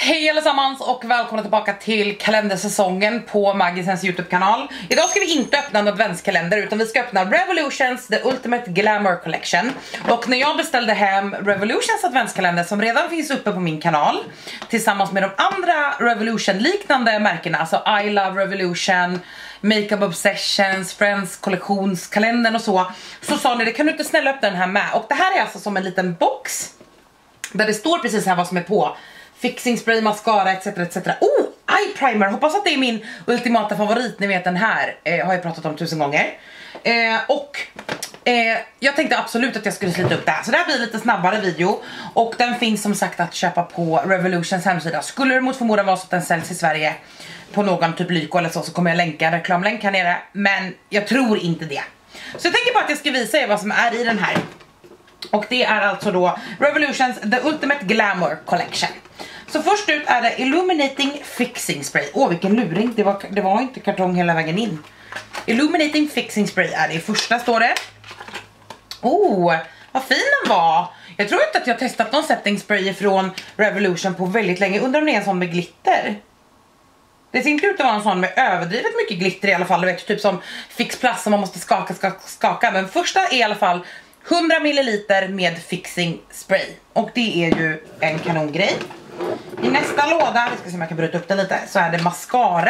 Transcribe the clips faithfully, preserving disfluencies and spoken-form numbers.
Hej allesammans och välkomna tillbaka till kalendersäsongen på Maggisens YouTube-kanal. Idag ska vi inte öppna en adventskalender utan vi ska öppna Revolutions The Ultimate Glamour Collection. Och när jag beställde hem Revolutions adventskalender som redan finns uppe på min kanal tillsammans med de andra Revolution-liknande märkena, alltså I Love Revolution, Makeup Obsessions, Friends kollektionskalendern och så, så sa ni det, kan du inte snälla öppna den här med? Och det här är alltså som en liten box där det står precis här vad som är på. Fixing spray, mascara, etc, et cetera. Oh, eye primer. Hoppas att det är min ultimata favorit. Ni vet den här eh, har jag pratat om tusen gånger. Eh, och eh, jag tänkte absolut att jag skulle slita upp det här. Så det här blir lite snabbare video. Och den finns som sagt att köpa på Revolutions hemsida. Skulle det mot förmodan vara så att den säljs i Sverige på någon typ Lyko eller så, så kommer jag länka en reklamlänk här nere. Men jag tror inte det. Så jag tänker bara att jag ska visa er vad som är i den här. Och det är alltså då Revolutions The Ultimate Glamour Collection. Så först ut är det Illuminating Fixing Spray. Åh, vilken luring, det var, det var inte kartong hela vägen in. Illuminating Fixing Spray är det i första, står det. Oh, vad fin den var. Jag tror inte att jag har testat någon setting spray från Revolution på väldigt länge. Undrar om det är en sån med glitter. Det ser inte ut att vara en sån med överdrivet mycket glitter i alla fall. Du vet, typ som Fix Plus som man måste skaka, skaka, skaka. Men första är i alla fall hundra milliliter med fixing spray. Och det är ju en kanongrej. I nästa låda, vi ska se om jag kan bryta upp den lite, så är det mascara.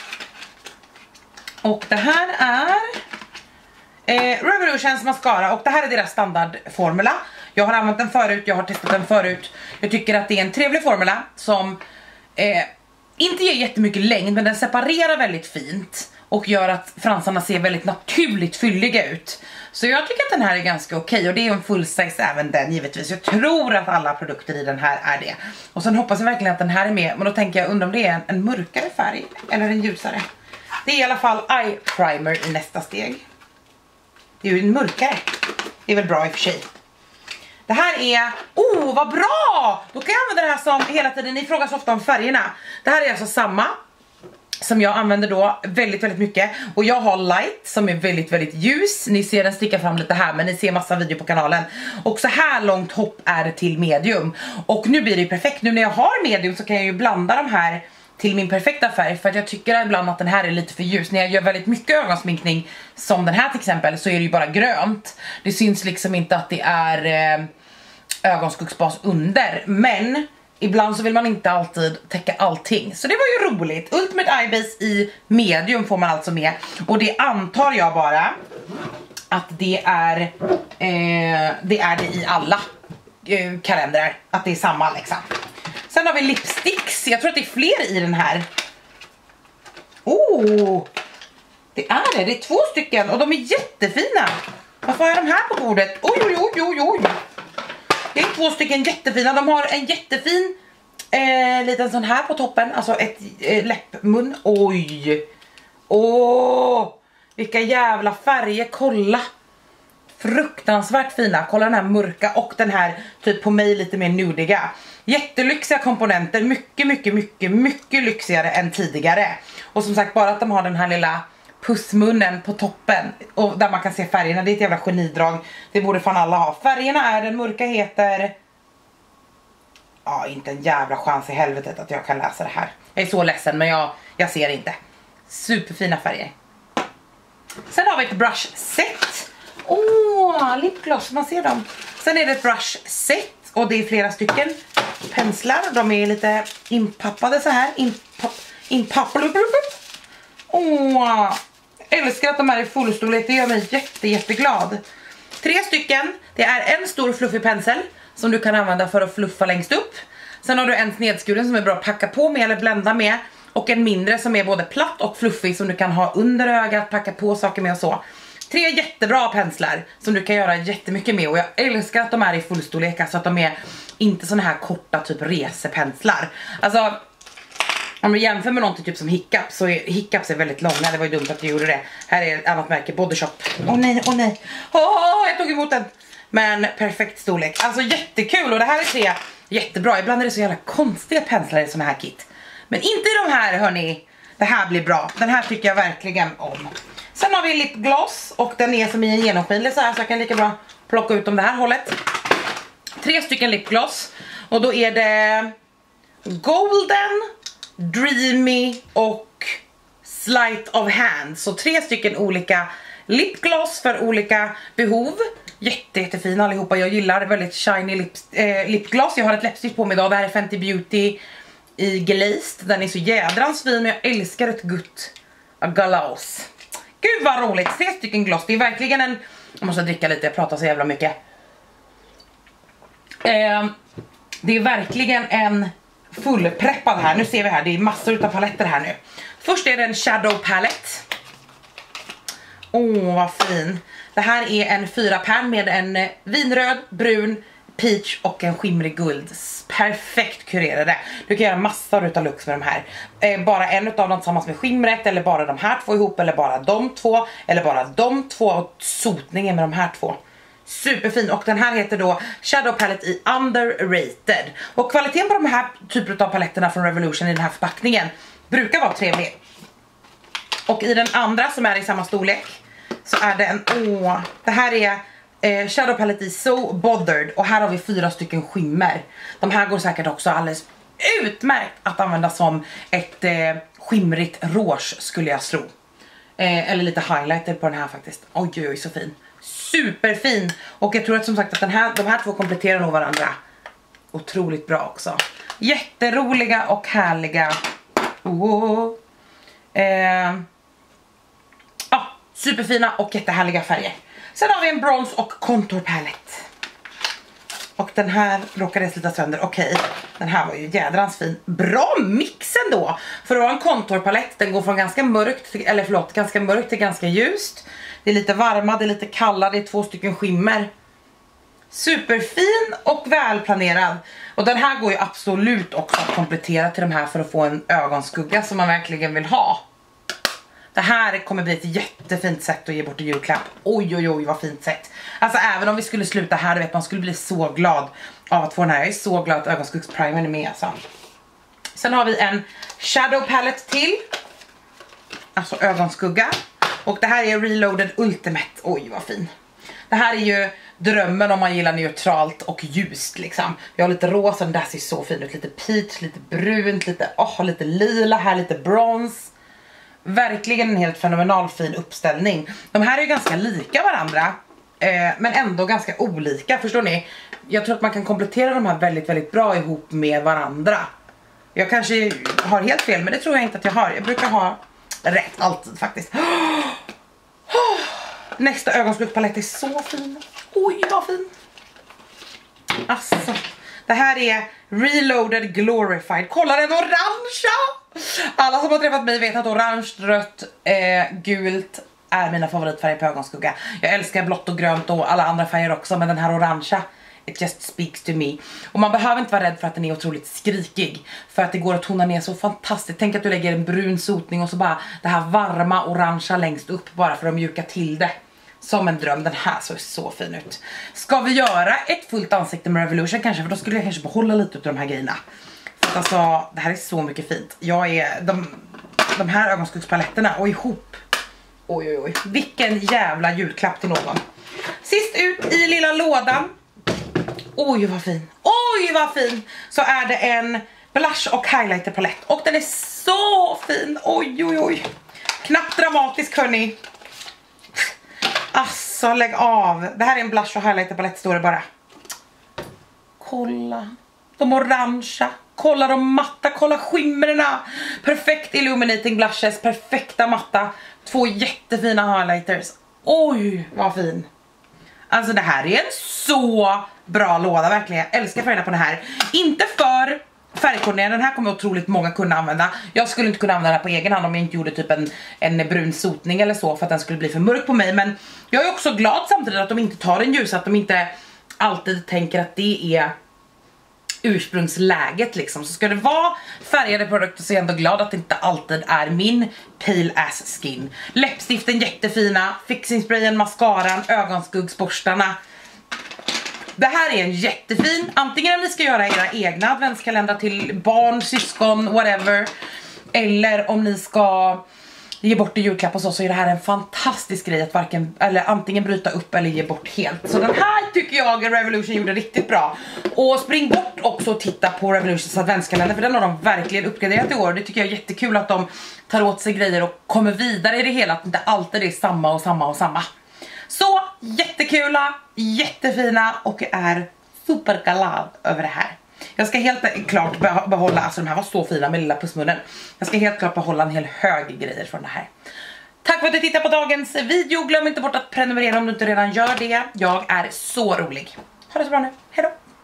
Och det här är eh, Revolutions mascara. Och det här är deras standardformula. Jag har använt den förut, jag har testat den förut. Jag tycker att det är en trevlig formula som eh, inte ger jättemycket längd, men den separerar väldigt fint och gör att fransarna ser väldigt naturligt fylliga ut. Så jag tycker att den här är ganska okej. Och det är en full size även den givetvis. Jag tror att alla produkter i den här är det. Och sen hoppas jag verkligen att den här är med. Men då tänker jag, undra om det är en, en mörkare färg eller en ljusare. Det är i alla fall eye primer i nästa steg. Det är ju en mörkare. Det är väl bra i och för sig. Det här är, oh vad bra! Då kan jag använda det här som hela tiden, ni frågar så ofta om färgerna. Det här är alltså samma som jag använder då väldigt, väldigt mycket. Och jag har light som är väldigt, väldigt ljus. Ni ser den sticka fram lite här, men ni ser massa video på kanalen. Och så här långt hopp är det till medium. Och nu blir det ju perfekt. Nu när jag har medium så kan jag ju blanda de här till min perfekta färg. För att jag tycker ibland att den här är lite för ljus. När jag gör väldigt mycket ögonsminkning, som den här till exempel, så är det ju bara grönt. Det syns liksom inte att det är eh, ögonskuggsbas under. Men ibland så vill man inte alltid täcka allting. Så det var ju roligt. Ultimate Eye Base i medium får man alltså med. Och det antar jag bara att det är eh, det är det i alla eh, kalendrar. Att det är samma liksom. Sen har vi lipsticks. Jag tror att det är fler i den här. Oh, det är det. Det är två stycken och de är jättefina. Varför har jag de här på bordet? Oj, oj, oj, oj, oj. Det är två stycken jättefina. De har en jättefin eh, liten sån här på toppen. Alltså ett eh, läppmun. Oj. Åh. Vilka jävla färger. Kolla. Fruktansvärt fina. Kolla den här mörka och den här typ på mig lite mer nudiga. Jättelyxiga komponenter. Mycket, mycket, mycket, mycket lyxigare än tidigare. Och som sagt, bara att de har den här lilla pussmunnen på toppen och där man kan se färgerna, det är ett jävla genidrag. Det borde fan alla ha. Färgerna är, den mörka heter, ja, inte en jävla chans i helvetet att jag kan läsa det här. Jag är så ledsen, men jag, jag ser inte. Superfina färger. Sen har vi ett brush set. Åh, lipgloss, man ser dem. Sen är det ett brush set och det är flera stycken penslar. De är lite inpappade så här. Inpapp, inpappade. Åh, älskar att de här är fullstorlek. Det gör mig jätte, jätteglad. Tre stycken. Det är en stor fluffig pensel som du kan använda för att fluffa längst upp. Sen har du en snedskuren som är bra att packa på med eller blända med. Och en mindre som är både platt och fluffig som du kan ha under ögat, packa på saker med och så. Tre jättebra penslar som du kan göra jättemycket med. Och jag älskar att de är i fullstorlek. Så att de är inte såna här korta typ resepenslar. Alltså, om du jämför med någonting typ som Hiccups, så är Hiccups är väldigt långa. Det var ju dumt att jag gjorde det. Här är ett annat märke, Body Shop. Åh oh, nej, åh oh, nej. Åh, oh, jag tog emot den. Men perfekt storlek. Alltså jättekul. Och det här är tre jättebra. Ibland är det så jävla konstiga penslar i såna här kit. Men inte i de här, hörni. Det här blir bra. Den här tycker jag verkligen om. Sen har vi lipgloss. Och den är som i en genomskinlig så här. Så jag kan lika bra plocka ut dem det här hållet. Tre stycken lipgloss. Och då är det Golden, Dreamy och Sleight of Hand. Så tre stycken olika lipgloss för olika behov. Jätte, jättefina allihopa. Jag gillar väldigt shiny lips, eh, lipgloss. Jag har ett läppstift på mig idag. Det här är Fenty Beauty i Glazed. Den är så jädrans fin, men jag älskar ett gutt gloss. Gud vad roligt. Tre stycken gloss. Det är verkligen en... Jag måste dricka lite, jag pratar så jävla mycket. Eh, det är verkligen en fullpreppad här. Nu ser vi här, det är massor av paletter här nu. Först är det en Shadow Palette. Åh, oh, vad fin. Det här är en fyra pan med en vinröd, brun, peach och en skimrig guld. Perfekt kurerade. Du kan göra massor av looks med de här. Eh, bara en av dem tillsammans med skimret, eller bara de här två ihop, eller bara de två, eller bara de två, och sotningen med de här två. Superfin, och den här heter då Shadow Palette i Underrated. Och kvaliteten på de här typer av paletterna från Revolution i den här förpackningen brukar vara trevlig. Och i den andra som är i samma storlek så är det en, åh, det här är eh, Shadow Palette i So Bothered. Och här har vi fyra stycken skimmer. De här går säkert också alldeles utmärkt att använda som ett eh, skimrigt rouge, skulle jag tro. eh, Eller lite highlighter på den här faktiskt. Oj, oj, oj, så fin. Superfin. Och jag tror att som sagt att den här, de här två kompletterar nog varandra otroligt bra också. Jätteroliga och härliga. Oh. Eh, ah, superfina och jättehärliga färger. Sen har vi en brons och contour palette. Och den här råkade slita sönder. Okej, okay. Den här var ju jädrans fin. Bra mix ändå. För att vara en contour palette, den går från ganska mörkt till, eller förlåt, ganska mörkt till ganska ljust. Det är lite varma, det är lite kalla, det är två stycken skimmer. Superfin och välplanerad. Och den här går ju absolut också att komplettera till de här för att få en ögonskugga som man verkligen vill ha. Det här kommer bli ett jättefint sätt att ge bort i julklapp. Oj, oj, oj, vad fint sätt. Alltså även om vi skulle sluta här, du vet, man skulle bli så glad av att få den här. Jag är så glad att ögonskuggsprimen är med alltså. Sen har vi en Shadow Palette till. Alltså ögonskugga. Och det här är Reloaded Ultimate. Oj, vad fin. Det här är ju drömmen om man gillar neutralt och ljust liksom. Jag har lite rosa, den där ser så fin ut. Lite peach, lite brunt, lite, oh, lite lila, här lite brons. Verkligen en helt fenomenal fin uppställning. De här är ju ganska lika varandra. Eh, men ändå ganska olika, förstår ni? Jag tror att man kan komplettera de här väldigt, väldigt bra ihop med varandra. Jag kanske har helt fel, men det tror jag inte att jag har. Jag brukar ha rätt alltid faktiskt. Nästa ögonskuggspalett är så fin. Oj, vad fin. Alltså, det här är Reloaded Glorified. Kolla den orangea. Alla som har träffat mig vet att orange, rött, eh, gult är mina favoritfärger på ögonskugga. Jag älskar blått och grönt och alla andra färger också, men den här orangea, it just speaks to me. Och man behöver inte vara rädd för att den är otroligt skrikig, för att det går att tona ner så fantastiskt. Tänk att du lägger en brun sotning och så bara det här varma orangea längst upp, bara för att mjuka till det. Som en dröm. Den här såg så fin ut. Ska vi göra ett fullt ansikte med Revolution kanske? För då skulle jag kanske behålla lite av de här grejerna. För alltså, det här är så mycket fint. Jag är, de, de här ögonskuggspaletterna och ihop. Oj, oj, oj. Vilken jävla julklapp till någon. Sist ut i lilla lådan. Oj, vad fin. Oj, vad fin. Så är det en blush och highlighter palett. Och den är så fin. Oj, oj, oj. Knappt dramatisk, hörni. Alltså, lägg av. Det här är en blush och highlighter palett, står det bara. Kolla. De orangea. Kolla de matta. Kolla skimmerna. Perfekt illuminating blushes. Perfekta matta. Två jättefina highlighters. Oj, vad fin. Alltså det här är en så bra låda, verkligen. Jag älskar färgerna på den här. Inte för färgkoordinering. Den här kommer otroligt många kunna använda. Jag skulle inte kunna använda den här på egen hand om jag inte gjorde typ en, en brun sotning eller så, för att den skulle bli för mörk på mig. Men jag är också glad samtidigt att de inte tar en ljus, att de inte alltid tänker att det är ursprungsläget liksom. Så ska det vara färgade produkter så är jag ändå glad att det inte alltid är min pale ass skin. Läppstiften jättefina, fixing sprayen, mascaran, ögonskuggsborstarna. Det här är en jättefin, antingen om ni ska göra era egna adventskalendrar till barn, syskon, whatever, eller om ni ska ge bort i julklapp och så, så är det här en fantastisk grej att varken, eller antingen bryta upp eller ge bort helt. Så den här tycker jag Revolution gjorde riktigt bra. Och spring bort också och titta på Revolutions adventskalender, för den har de verkligen uppgraderat i år. Det tycker jag är jättekul att de tar åt sig grejer och kommer vidare i det hela, att inte alltid är samma och samma och samma. Så jättekula, jättefina, och jag är superglad över det här. Jag ska helt klart behålla, alltså de här var så fina med lilla pussmunnen. Jag ska helt klart behålla en hel hög grejer från det här. Tack för att du tittade på dagens video. Glöm inte bort att prenumerera om du inte redan gör det. Jag är så rolig. Ha det så bra nu. Hej då!